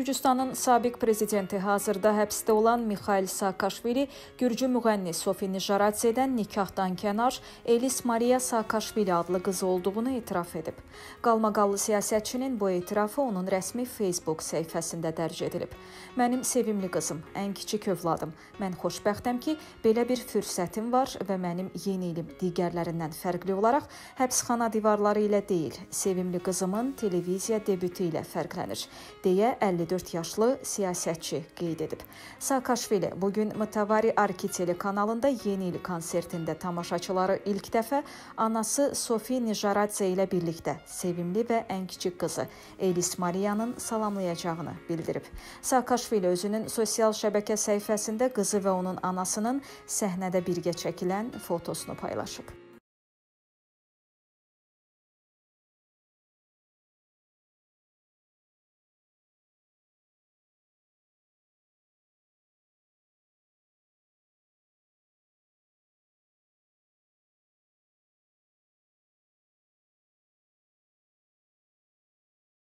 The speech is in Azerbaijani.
Gürcüstanın sabiq prezidenti hazırda həbsdə olan Mikhail Saakashvili Gürcü müğənni Sofi Nijaradzedən nikahdan kənar Elis Maria Saakashvili adlı qızı olduğunu etiraf edib. Qalmaqallı siyasətçinin bu etirafı onun rəsmi Facebook səhifəsində dərc edilib. Mənim sevimli qızım, ən kiçik övladım. Mən xoşbəxtəm ki, belə bir fürsətim var və mənim yeni ilim digərlərindən fərqli olaraq həbsxana divarları ilə deyil, sevimli qızımın televiziya debütü ilə fərqlənir, deyə 54 yaşlı siyasətçi qeyd edib. Saakashvili bugün Mtavari Arki kanalında yeni il konsertində tamaşaçıları ilk dəfə anası Sofi Nijaradze ilə birlikdə sevimli və ən kiçik qızı Elis Maria'nın salamlayacağını bildirib. Saakashvili özünün sosial şəbəkə səhifəsində qızı və onun anasının səhnədə birgə çəkilən fotosunu paylaşıb.